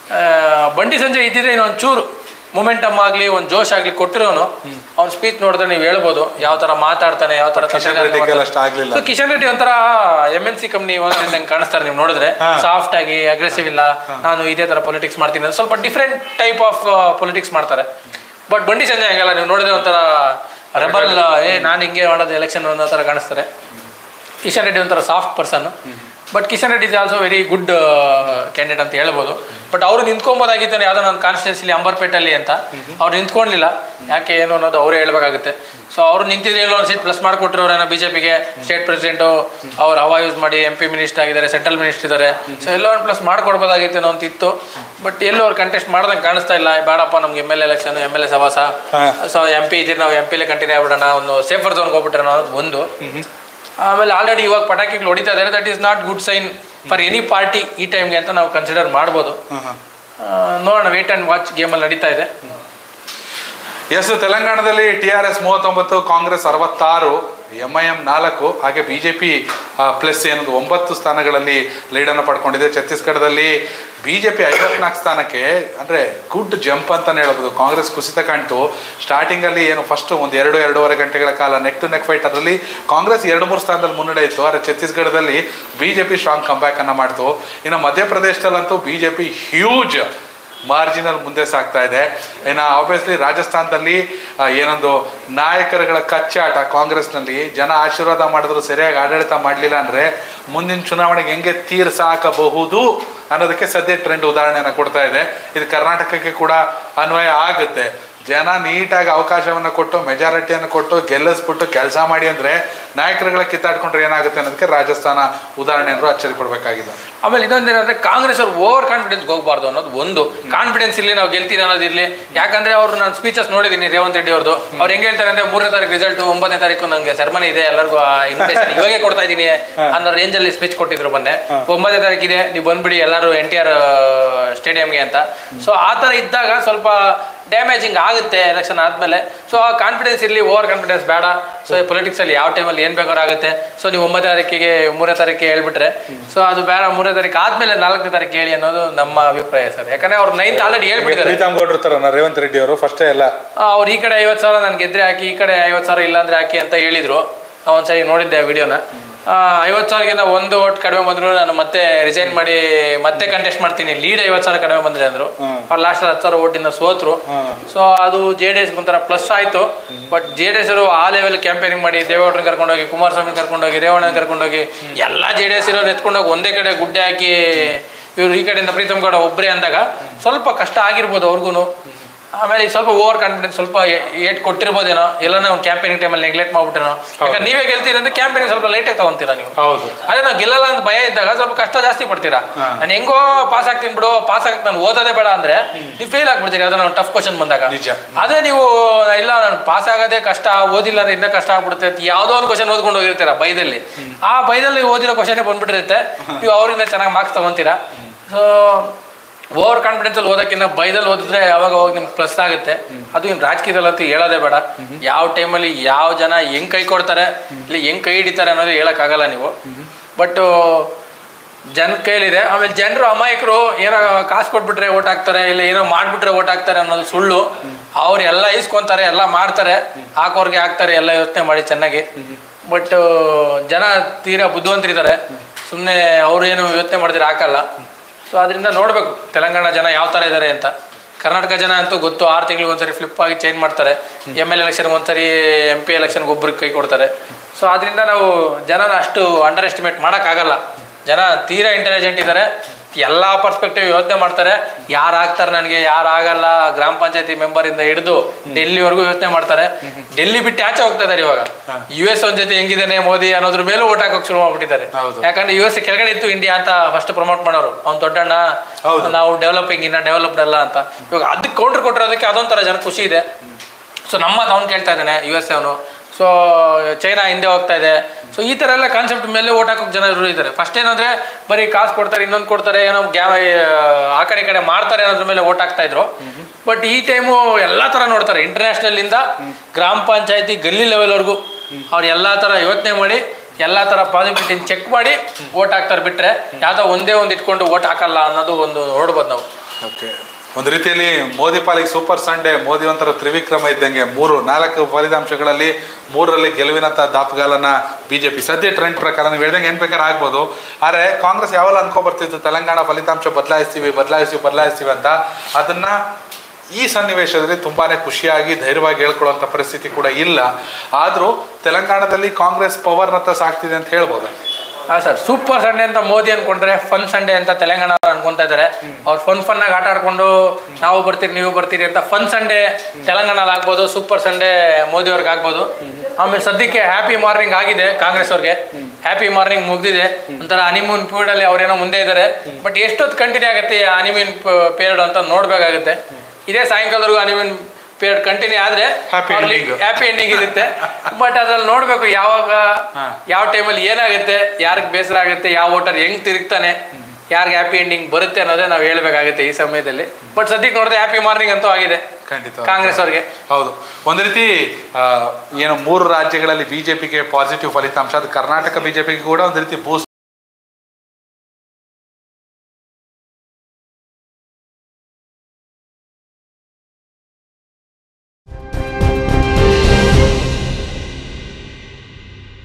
ಬಂಡಿ ಸಂಜಯ್ ಇದ್ದಿದ್ರೆ ಇನ್ನೊಂದು ಚೂರು ಮೊಮೆಂಟಮ್ ಆಗಲಿ ಒಂದು ಜೋಶ್ ಆಗಲಿ ಕೊಟ್ಟಿರೋನು ಅವ್ನ ಸ್ಪೀಚ್ ನೋಡಿದ್ರೆ ನೀವು ಹೇಳ್ಬೋದು ಯಾವ ಥರ ಮಾತಾಡ್ತಾನೆ, ಯಾವ ಥರ. ಕಿಶನ್ ರೆಡ್ಡಿ ಒಂಥರ MNC ಕಂಪ್ನಿ ನಂಗೆ ಕಾಣಿಸ್ತಾರೆ ನೀವು ನೋಡಿದ್ರೆ. ಸಾಫ್ಟ್ ಆಗಿ ಅಗ್ರೆಸಿವ್ ಇಲ್ಲ, ನಾನು ಇದೇ ಥರ ಪೊಲಿಟಿಕ್ಸ್ ಮಾಡ್ತೀನಿ, ಸ್ವಲ್ಪ ಡಿಫ್ರೆಂಟ್ ಟೈಪ್ ಆಫ್ ಪೊಲಿಟಿಕ್ಸ್ ಮಾಡ್ತಾರೆ. ಬಟ್ ಬಂಡಿ ಸಂಜಯ್ ಹಂಗಲ್ಲ, ನೀವು ನೋಡಿದ್ರೆ ಒಂಥರ ರೆಬಲ್, ನಾನು ಹಿಂಗೆ ಮಾಡೋದು ಎಲೆಕ್ಷನ್ ಅನ್ನೋ ಥರ ಕಾಣಿಸ್ತಾರೆ. ಕಿಶನ್ ರೆಡ್ಡಿ ಒಂಥರ soft person. But Kishan Reddy is also very good candidate ಅಂತ ಹೇಳ್ಬೋದು. ಬಟ್ ಅವರು ನಿಂತ್ಕೊಬೋದಾಗಿತ್ತು ಯಾವುದೋ ನನ್ನ ಕಾನ್ಸ್ಟಿಟ್ಯೂನ್ಸಿಲಿ ಅಂಬರ್ಪೇಟಲ್ಲಿ ಅಂತ. ಅವ್ರು ನಿಂತ್ಕೊಳ್ಳಿಲ್ಲ, ಯಾಕೆ ಏನು ಅನ್ನೋದು ಅವರೇ ಹೇಳ್ಬೇಕಾಗುತ್ತೆ. ಸೊ ಅವ್ರು ನಿಂತಿದ್ರೆ ಎಲ್ಲೋ ಒಂದು ಸೀಟ್ ಪ್ಲಸ್ ಮಾಡಿಕೊಟ್ಟಿರೋರೇನೋ BJPಗೆ. ಸ್ಟೇಟ್ ಪ್ರೆಸಿಡೆಂಟು ಅವ್ರು ಹವಾ ಯೂಸ್ ಮಾಡಿ MP ಮಿನಿಸ್ಟರ್ ಆಗಿದ್ದಾರೆ, ಸೆಂಟ್ರಲ್ ಮಿನಿಸ್ಟರ್ ಇದ್ದಾರೆ. ಸೊ ಎಲ್ಲೋ ಒಂದು ಪ್ಲಸ್ ಮಾಡ್ಕೊಡ್ಬೋದಾಗಿತ್ತು ಅನ್ನೋ ಅಂತ ಇತ್ತು. ಬಟ್ ಎಲ್ಲೋ ಅವ್ರು ಕಂಟೆಸ್ಟ್ ಮಾಡ್ದಂಗೆ ಕಾಣಿಸ್ತಾ ಇಲ್ಲ. ಬೇಡಪ್ಪ ನಮ್ಗೆ MLA ಎಲೆಕ್ಷನ್, MLA ಸವಾಸ, ಸೊ MP ಇದ್ರೆ ನಾವು MP ಕಂಟಿನ್ಯೂ ಆಗ್ಬಿಡೋಣ, ಒಂದು ಸೇಫರ್ ಝೋನ್ಗೆ ಹೋಗ್ಬಿಟ್ರೆ ಅನ್ನೋದು ಒಂದು. ಆಮೇಲೆ ಆಲ್ರೆಡಿ ಇವಾಗ ಪಟಾಕಿಗಳು ಹೊಡಿತಾ ಇದ್ದಾರೆ. That is not good sign for any party ಈ ಟೈಮ್ಗೆ ಅಂತ ನಾವು ಕನ್ಸಿಡರ್ ಮಾಡ್ಬೋದು. ನೋಡೋಣ, ವೇಟ್ ಆ್ಯಂಡ್ ವಾಚ್ ಗೇಮಲ್ಲಿ ನಡೀತಾ ಇದೆ. ಎಸ್, ತೆಲಂಗಾಣದಲ್ಲಿ TRS 39, ಕಾಂಗ್ರೆಸ್ 66, MIM 4, ಹಾಗೆ BJP ಪ್ಲಸ್ ಏನದು 9 ಸ್ಥಾನಗಳಲ್ಲಿ ಲೀಡನ್ನು ಪಡ್ಕೊಂಡಿದೆ. ಛತ್ತೀಸ್ಗಢದಲ್ಲಿ BJP 54 ಸ್ಥಾನಕ್ಕೆ, ಅಂದರೆ ಗುಡ್ ಜಂಪ್ ಅಂತಲೇ ಹೇಳ್ಬೋದು. ಕಾಂಗ್ರೆಸ್ ಕುಸಿತ ಕಾಣ್ತು. ಸ್ಟಾರ್ಟಿಂಗಲ್ಲಿ ಏನು ಫಸ್ಟ್ ಒಂದು 2-2.5 ಗಂಟೆಗಳ ಕಾಲ ನೆಕ್ ಟು ನೆಕ್ ಫೈಟ್, ಅದರಲ್ಲಿ ಕಾಂಗ್ರೆಸ್ 2-3 ಸ್ಥಾನದಲ್ಲಿ ಮುನ್ನಡೆ ಇತ್ತು. ಆದರೆ ಛತ್ತೀಸ್ಗಢದಲ್ಲಿ BJP ಸ್ಟ್ರಾಂಗ್ ಕಂಬ್ಯಾಕ್ ಅನ್ನು ಮಾಡ್ತು. ಇನ್ನು ಮಧ್ಯಪ್ರದೇಶದಲ್ಲಂತೂ BJP ಹ್ಯೂಜ್ ಮಾರ್ಜಿನಲ್ ಮುಂದೆ ಸಾಗ್ತಾ ಇದೆ. ಇನ್ನು ಆಬ್ವಿಯಸ್ಲಿ ರಾಜಸ್ಥಾನದಲ್ಲಿ ಏನೊಂದು ನಾಯಕರುಗಳ ಕಚ್ಚಾಟ ಕಾಂಗ್ರೆಸ್ನಲ್ಲಿ. ಜನ ಆಶೀರ್ವಾದ ಮಾಡಿದ್ರು ಸರಿಯಾಗಿ ಆಡಳಿತ ಮಾಡಲಿಲ್ಲ ಅಂದರೆ ಮುಂದಿನ ಚುನಾವಣೆಗೆ ಹೆಂಗೆ ತೀರ್ಸಾಕಬಹುದು ಅನ್ನೋದಕ್ಕೆ ಸದ್ಯ ಟ್ರೆಂಡ್ ಉದಾಹರಣೆಯನ್ನು ಕೊಡ್ತಾ ಇದೆ. ಇದು ಕರ್ನಾಟಕಕ್ಕೆ ಕೂಡ ಅನ್ವಯ ಆಗುತ್ತೆ. ಜನ ನೀಟಾಗಿ ಅವಕಾಶವನ್ನು ಕೊಟ್ಟು ಮೆಜಾರಿಟಿಯನ್ನು ಕೊಟ್ಟು ಗೆಲ್ಲಿಸ್ಬಿಟ್ಟು ಕೆಲಸ ಮಾಡಿ ಅಂದರೆ ನಾಯಕರುಗಳ ಕಿತ್ತಾಡ್ಕೊಂಡ್ರೆ ಏನಾಗುತ್ತೆ ಅನ್ನೋದಕ್ಕೆ ರಾಜಸ್ಥಾನ ಉದಾಹರಣೆ ಅಂದರೂ ಅಚ್ಚರಿ ಪಡಬೇಕಾಗಿದೆ. ಆಮೇಲೆ ಇನ್ನೊಂದೇನಂದ್ರೆ ಕಾಂಗ್ರೆಸ್ ಅವ್ರು ಓವರ್ ಕಾನ್ಫಿಡೆನ್ಸ್ ಹೋಗಬಾರ್ದು ಅನ್ನೋದು ಒಂದು. ಕಾನ್ಫಿಡೆನ್ಸ್ ಇರಲಿ, ನಾವು ಗೆಲ್ತೀವಿ ಅನ್ನೋದಿರಲಿ. ಯಾಕಂದ್ರೆ ಅವ್ರು ನಾನು ಸ್ಪೀಚಸ್ ನೋಡಿದ್ದೀನಿ ರೇವಂತ್ ರೆಡ್ಡಿ ಅವ್ರದ್ದು. ಅವ್ರು ಹೆಂಗೆ ಹೇಳ್ತಾರೆ ಅಂದ್ರೆ 3ನೇ ತಾರೀಕು ರಿಸಲ್ಟ್, 9ನೇ ತಾರೀಕು ನಂಗೆ ಸೆರೆಮನಿ ಇದೆ, ಎಲ್ಲರಿಗೂ ಇನ್ವಿಟೇಷನ್ ಇವಾಗೆ ಕೊಡ್ತಾ ಇದ್ದೀನಿ ಅನ್ನೋ ರೇಂಜಲ್ಲಿ ಸ್ಪೀಚ್ ಕೊಟ್ಟಿದ್ರು ಮೊನ್ನೆ. 9ನೇ ತಾರೀಕು ಇದೆ, ನೀವು ಬಂದ್ಬಿಡಿ ಎಲ್ಲರೂ NTR ಸ್ಟೇಡಿಯಂಗೆ ಅಂತ. ಸೊ ಆ ಥರ ಇದ್ದಾಗ ಸ್ವಲ್ಪ ಡ್ಯಾಮೇಜಿಂಗ್ ಆಗುತ್ತೆ ಎಲೆಕ್ಷನ್ ಆದಮೇಲೆ. ಸೊ ಆ ಕಾನ್ಫಿಡೆನ್ಸ್ ಇರಲಿ, ಓವರ್ ಕಾನ್ಫಿಡೆನ್ಸ್ ಬೇಡ. ಸೊ ಪೊಲಿಟಿಕ್ಸಲ್ಲಿ ಯಾವ ಟೈಮಲ್ಲಿ ಏನು ಬೇಕಾದ್ರೂ ಆಗುತ್ತೆ. ಸೊ ನೀವು 9ನೇ ತಾರೀಕಿಗೆ 3ನೇ ತಾರೀಕಿಗೆ ಹೇಳ್ಬಿಟ್ರೆ ಸೊ ಅದು ಬೇಡ. 3ನೇ ತಾರೀಕು ಆದಮೇಲೆ 4ನೇ ತಾರೀಕು ಹೇಳಿ ಅನ್ನೋದು ನಮ್ಮ ಅಭಿಪ್ರಾಯ ಸರ್. ಯಾಕಂದ್ರೆ ಅವ್ರು 9th ಆಲ್ರೆಡಿ ಹೇಳ್ಬಿಟ್ಟಿದ್ದಾರೆ. ರೇವಂತ್ ರೆಡ್ಡಿ ಅವರು ಫಸ್ಟೇ ಎಲ್ಲ ಅವ್ರು ಈ ಕಡೆ 50,000 ನಾನು ಗೆದ್ರೆ ಹಾಕಿ, ಈ ಕಡೆ 50,000 ಇಲ್ಲಾಂದ್ರೆ ಹಾಕಿ ಅಂತ ಹೇಳಿದ್ರು. ಒಂದ್ಸರಿ ನೋಡಿದ್ದೆ ವಿಡಿಯೋನ. 50,000ಗಿಂತ 1 vote ಕಡಿಮೆ ಬಂದ್ರು ನಾನು ಮತ್ತೆ ರಿಸೈನ್ ಮಾಡಿ ಮತ್ತೆ ಕಂಟೆಸ್ಟ್ ಮಾಡ್ತೀನಿ, ಲೀಡ್ 50,000 ಕಡಿಮೆ ಬಂದ್ರೆ ಅಂದ್ರು. ಅವ್ರು ಲಾಸ್ಟ್ 10,000 ಓಟಿಂದ ಸೋತ್ರು. ಸೊ ಅದು JDS ಒಂಥರ ಪ್ಲಸ್ ಆಯ್ತು. ಬಟ್ JDS ಅವರು ಆ ಲೆವೆಲ್ ಕ್ಯಾಂಪೇನಿಂಗ್ ಮಾಡಿ ದೇವೇಗೌಡರನ್ನ ಕರ್ಕೊಂಡೋಗಿ, ಕುಮಾರಸ್ವಾಮಿ ಕರ್ಕೊಂಡೋಗಿ, ರೇವಣ್ಣನ ಕರ್ಕೊಂಡೋಗಿ, ಎಲ್ಲ JDS ಇರೋರು ಎತ್ಕೊಂಡೋಗಿ ಒಂದೇ ಕಡೆ ಗುಡ್ಡೆ ಹಾಕಿ ಇವ್ರು ಈ ಕಡೆಯಿಂದ ಪ್ರೀತಮ್ ಗೌಡ ಒಬ್ಬರೇ ಅಂದಾಗ ಸ್ವಲ್ಪ ಕಷ್ಟ ಆಗಿರ್ಬೋದು ಅವ್ರಿಗೂ. ಆಮೇಲೆ ಸ್ವಲ್ಪ ಓವರ್ ಕಾನ್ಫಿಡೆನ್ಸ್ ಸ್ವಲ್ಪ ಏಟ್ ಕೊಟ್ಟಿರ್ಬೋದೇನೋ, ಎಲ್ಲಾನ ಒಂದು ಕ್ಯಾಂಪೇನಿಂಗ್ ಟೈಮಲ್ಲಿ ನೆಗ್ಲೆಕ್ಟ್ ಮಾಡ್ಬಿಟ್ಟೇನೋ. ಯಾಕಂದ್ರೆ ನೀವೇ ಗೆಲ್ತೀರ ಅಂದ್ರೆ ಕ್ಯಾಂಪೇನಿಂಗ್ ಸ್ವಲ್ಪ ಲೇಟಾಗಿ ತಗೊಂತೀರಾ ನೀವು. ಅದೇ ನಾವು ಗೆಲ್ಲಲ್ಲ ಅಂತ ಭಯ ಇದ್ದಾಗ ಸ್ವಲ್ಪ ಕಷ್ಟ ಜಾಸ್ತಿ ಪಡ್ತೀರಾ. ನಾನು ಹೆಂಗೋ ಪಾಸ್ ಆಗ್ತೀನಿ ಬಿಡು, ಪಾಸ್ ಆಗಕ್ಕೆ ನಾನು ಓದೋದೇ ಬೇಡ ಅಂದ್ರೆ ನೀವು ಫೇಲ್ ಆಗ್ಬಿಡ್ತೀರಿ ಅದನ್ನ ಟಫ್ ಕ್ವಶನ್ ಬಂದಾಗ. ಅದೇ ನೀವು ಇಲ್ಲ ನಾನು ಪಾಸ್ ಆಗೋದೇ ಕಷ್ಟ, ಓದಿಲ್ಲ ಅಂದ್ರೆ ಇನ್ನೂ ಕಷ್ಟ ಆಗ್ಬಿಡುತ್ತೆ, ಯಾವುದೋ ಒಂದು ಕ್ವಶನ್ ಓದ್ಕೊಂಡು ಹೋಗಿರ್ತೀರಾ ಬೈದಲ್ಲಿ. ಆ ಬೈದಲ್ಲಿ ಓದಿರೋ ಕ್ವಶನ್ ಬಂದ್ಬಿಟ್ಟಿರುತ್ತೆ, ನೀವು ಅವರಿಂದ ಚೆನ್ನಾಗಿ ಮಾರ್ಕ್ಸ್ ತಗೊಂತೀರಾ. ಸೊ ಓವರ್ ಕಾನ್ಫಿಡೆನ್ಸ್ ಅಲ್ಲಿ ಓದಕ್ಕಿಂತ ಬೈದಲ್ಲಿ ಓದಿದ್ರೆ ಯಾವಾಗ ಹೋಗಿ ನಿಮ್ಗೆ ಪ್ಲಸ್ ಆಗುತ್ತೆ. ಅದು ಇನ್ನು ರಾಜಕೀಯದಲ್ಲಂತೂ ಹೇಳೋದೇ ಬೇಡ. ಯಾವ ಟೈಮಲ್ಲಿ ಯಾವ ಜನ ಹೆಂಗ್ ಕೈ ಕೊಡ್ತಾರೆ, ಇಲ್ಲಿ ಹೆಂಗ್ ಕೈ ಹಿಡಿತಾರೆ ಅನ್ನೋದು ಹೇಳಕ್ಕಾಗಲ್ಲ ನೀವು. ಬಟ್ ಜನ ಕೈಲಿದೆ. ಆಮೇಲೆ ಜನರು ಅಮಾಯಕರು, ಏನೋ ಕಾಸು ಕೊಟ್ಬಿಟ್ರೆ ಓಟ್ ಹಾಕ್ತಾರೆ, ಇಲ್ಲ ಏನೋ ಮಾಡ್ಬಿಟ್ರೆ ಓಟ್ ಹಾಕ್ತಾರೆ ಅನ್ನೋದು ಸುಳ್ಳು. ಅವ್ರು ಎಲ್ಲ ಇಸ್ಕೊಂತಾರೆ, ಎಲ್ಲ ಮಾಡ್ತಾರೆ, ಹಾಕೋರ್ಗೆ ಹಾಕ್ತಾರೆ, ಎಲ್ಲ ಯೋಚನೆ ಮಾಡಿ ಚೆನ್ನಾಗಿ. ಬಟ್ ಜನ ತೀರಾ ಬುದ್ಧಿವಂತರಿದ್ದಾರೆ, ಸುಮ್ಮನೆ ಅವ್ರು ಏನು ಯೋಚನೆ ಮಾಡಿದ್ರೆ ಹಾಕಲ್ಲ. ಸೊ ಅದರಿಂದ ನೋಡ್ಬೇಕು ತೆಲಂಗಾಣ ಜನ ಯಾವ ಥರ ಇದ್ದಾರೆ ಅಂತ. ಕರ್ನಾಟಕ ಜನ ಅಂತೂ ಗೊತ್ತು, 6 ತಿಂಗಳಿಗೆ ಒಂದ್ಸರಿ ಫ್ಲಿಪ್ ಆಗಿ ಚೇಂಜ್ ಮಾಡ್ತಾರೆ. MLA ಎಲೆಕ್ಷನ್ಗೆ ಒಂದ್ಸರಿ, MP ಎಲೆಕ್ಷನ್ಗೆ ಒಬ್ರಿಗೆ ಕೈ ಕೊಡ್ತಾರೆ. ಸೊ ಅದರಿಂದ ನಾವು ಜನನ ಅಷ್ಟು ಅಂಡರ್ ಎಸ್ಟಿಮೇಟ್ ಮಾಡೋಕ್ಕಾಗಲ್ಲ. ಜನ ತೀರಾ ಇಂಟೆಲಿಜೆಂಟ್ ಇದ್ದಾರೆ, ಎಲ್ಲ ಪರ್ಸ್ಪೆಕ್ಟಿವ್ ಯೋಚನೆ ಮಾಡ್ತಾರೆ. ಯಾರು ಆಗ್ತಾರೆ ನನಗೆ, ಯಾರು ಆಗಲ್ಲ, ಗ್ರಾಮ ಪಂಚಾಯತಿ ಮೆಂಬರಿಂದ ಹಿಡಿದು ಡೆಲ್ಲಿವರೆಗೂ ಯೋಚನೆ ಮಾಡ್ತಾರೆ. ಡೆಲ್ಲಿ ಬಿಟ್ಟು ಆಚೆ ಹೋಗ್ತಾ ಇದಾರೆ ಇವಾಗ. US ಒಂದ್ ಜೊತೆ ಹೆಂಗಿದ್ದಾನೆ ಮೋದಿ ಅನ್ನೋದ್ರ ಮೇಲೂ ಓಟ್ ಹಾಕೋಕೆ ಶುರು ಮಾಡ್ಬಿಟ್ಟಿದ್ದಾರೆ. ಯಾಕಂದ್ರೆ US ಕೆಳಗಡೆ ಇತ್ತು ಇಂಡಿಯಾ ಅಂತ ಫಸ್ಟ್ ಪ್ರಮೋಟ್ ಮಾಡೋರು. ಅವ್ನು ದೊಡ್ಡಣ್ಣ, ನಾವು ಡೆವಲಪಿಂಗ್, ಇನ್ನ ಡೆವಲಪ್ಡ್ ಅಲ್ಲ ಅಂತ. ಇವಾಗ ಅದಕ್ಕೆ ಕೌಂಟರ್ ಕೊಟ್ಟಿರೋದಕ್ಕೆ ಅದೊಂಥರ ಜನ ಖುಷಿ ಇದೆ. ಸೊ ನಮ್ಮದು ಅವ್ನು ಕೇಳ್ತಾ ಇದ್ದಾನೆ US ಅವನು. ಸೊ ಚೈನಾ ಹಿಂದೆ ಹೋಗ್ತಾ ಇದೆ. ಸೊ ಈ ಥರ ಎಲ್ಲ ಕಾನ್ಸೆಪ್ಟ್ ಮೇಲೆ ಓಟ್ ಹಾಕೋಕೆ ಜನ ಇದ್ದಾರೆ. ಫಸ್ಟ್ ಏನಂದ್ರೆ ಬರೀ ಕಾಸು ಕೊಡ್ತಾರೆ, ಇನ್ನೊಂದು ಕೊಡ್ತಾರೆ, ಏನೋ ಆ ಕಡೆ ಈ ಕಡೆ ಮಾಡ್ತಾರೆ ಅನ್ನೋದ್ರ ಮೇಲೆ ಓಟ್ ಹಾಕ್ತಾ ಇದ್ರು. ಬಟ್ ಈ ಟೈಮು ಎಲ್ಲ ಥರ ನೋಡ್ತಾರೆ, ಇಂಟರ್ನ್ಯಾಷನಲ್ ಇಂದ ಗ್ರಾಮ ಪಂಚಾಯತಿ ಗಲ್ಲಿ ಲೆವೆಲ್ವರೆಗೂ ಅವ್ರು ಎಲ್ಲ ಥರ ಯೋಚನೆ ಮಾಡಿ ಎಲ್ಲ ಥರ ಪಾಸಿಬಿಲಿಟಿ ಚೆಕ್ ಮಾಡಿ ಓಟ್ ಹಾಕ್ತಾರೆ. ಬಿಟ್ಟರೆ ಯಾವುದೋ ಒಂದೇ ಒಂದು ಇಟ್ಕೊಂಡು ಓಟ್ ಹಾಕಲ್ಲ ಅನ್ನೋದು ಒಂದು ನೋಡ್ಬೋದು ನಾವು. ಓಕೆ, ಒಂದು ರೀತಿಯಲ್ಲಿ ಮೋದಿ ಪಾಲಿಗೆ ಸೂಪರ್ ಸಂಡೇ, ಮೋದಿ ಒಂಥರ ತ್ರಿವಿಕ್ರಮ ಇದ್ದಂಗೆ. 4 ಫಲಿತಾಂಶಗಳಲ್ಲಿ 3ರಲ್ಲಿ ಗೆಲುವಿನಂತ ದಾಪುಗಾಲನ ಬಿಜೆಪಿ. ಸದ್ಯ ಟ್ರೆಂಡ್ ಪ್ರಕಾರ ನೀವು ಹೇಳ್ದಂಗೆ ಏನ್ ಬೇಕಾದ್ರೆ ಆಗ್ಬೋದು. ಆದ್ರೆ ಕಾಂಗ್ರೆಸ್ ಯಾವೆಲ್ಲ ಅನ್ಕೊಂಡ್ಬರ್ತಿತ್ತು ತೆಲಂಗಾಣ ಫಲಿತಾಂಶ ಬದಲಾಯಿಸ್ತೀವಿ ಅಂತ. ಅದನ್ನ ಈ ಸನ್ನಿವೇಶದಲ್ಲಿ ತುಂಬಾನೇ ಖುಷಿಯಾಗಿ ಧೈರ್ಯವಾಗಿ ಹೇಳ್ಕೊಳ್ಳುವಂಥ ಪರಿಸ್ಥಿತಿ ಕೂಡ ಇಲ್ಲ. ಆದರೂ ತೆಲಂಗಾಣದಲ್ಲಿ ಕಾಂಗ್ರೆಸ್ ಪವರ್ನತ್ತ ಸಾಕ್ತಿದೆ ಅಂತ ಹೇಳ್ಬೋದು. ಹಾಂ ಸರ್, ಸೂಪರ್ ಸಂಡೇ ಅಂತ ಮೋದಿ ಅನ್ಕೊಂಡ್ರೆ ಫನ್ ಸಂಡೇ ಅಂತ ತೆಲಂಗಾಣ ಅನ್ಕೊಂತಾ ಇದ್ದಾರೆ. ಅವ್ರು ಫನ್ ಆಗಿ ಆಟ ಆಡ್ಕೊಂಡು ನಾವು ಬರ್ತೀರಿ ನೀವು ಬರ್ತೀರಿ ಅಂತ ಫನ್ ಸಂಡೇ ತೆಲಂಗಾಣಲ್ಲಿ ಆಗ್ಬೋದು, ಸೂಪರ್ ಸಂಡೇ ಮೋದಿ ಅವ್ರಿಗೆ ಆಗ್ಬೋದು. ಆಮೇಲೆ ಸದ್ಯಕ್ಕೆ ಹ್ಯಾಪಿ ಮಾರ್ನಿಂಗ್ ಆಗಿದೆ ಕಾಂಗ್ರೆಸ್ ಅವ್ರಿಗೆ. ಹ್ಯಾಪಿ ಮಾರ್ನಿಂಗ್ ಮುಗ್ದಿದೆ. ಒಂಥರ ಹನಿಮೂನ್ ಪೀರಿಯಡ್ ಅಲ್ಲಿ ಅವ್ರೇನೋ ಮುಂದೆ ಇದ್ದಾರೆ. ಬಟ್ ಎಷ್ಟೊತ್ತು ಕಂಟಿನ್ಯೂ ಆಗುತ್ತೆ ಹನಿಮೂನ್ ಪೀರಿಯಡ್ ಅಂತ ನೋಡ್ಬೇಕಾಗುತ್ತೆ. ಇದೇ ಸಾಯಂಕಾಲದವರೆಗೂ ಹನಿಮೂನ್ ಪೀರಿಯಡ್ ಕಂಟಿನ್ಯೂ ಆದ್ರೆ ಹ್ಯಾಪಿ ಎಂಡಿಂಗ್ ಇರುತ್ತೆ. ಬಟ್ ಅದ್ರಲ್ಲಿ ನೋಡ್ಬೇಕು ಯಾವಾಗ ಯಾವ ಟೈಮಲ್ಲಿ ಏನಾಗುತ್ತೆ, ಯಾರಿಗೆ ಬೇಸರ ಆಗುತ್ತೆ, ಯಾವ ವೋಟರ್ ಹೆಂಗ್ ತಿರುಗ್ತಾನೆ, ಯಾರಿಗೆ ಹ್ಯಾಪಿ ಎಂಡಿಂಗ್ ಬರುತ್ತೆ ಅನ್ನೋದೇ ನಾವು ಹೇಳ್ಬೇಕಾಗುತ್ತೆ ಈ ಸಮಯದಲ್ಲಿ. ಬಟ್ ಸದ್ಯಕ್ಕೆ ನೋಡಿದ್ರೆ ಹ್ಯಾಪಿ ಮಾರ್ನಿಂಗ್ ಅಂತೂ ಆಗಿದೆ ಕಾಂಗ್ರೆಸ್ ಅವ್ರಿಗೆ. ಹೌದು, ಒಂದು ರೀತಿ ಏನು 3 ರಾಜ್ಯಗಳಲ್ಲಿ ಬಿಜೆಪಿಗೆ ಪಾಸಿಟಿವ್ ಫಲಿತಾಂಶ, ಅದು ಕರ್ನಾಟಕ ಬಿಜೆಪಿಗೆ ಕೂಡ ಒಂದು ರೀತಿ ಬೂಸ್ಟ್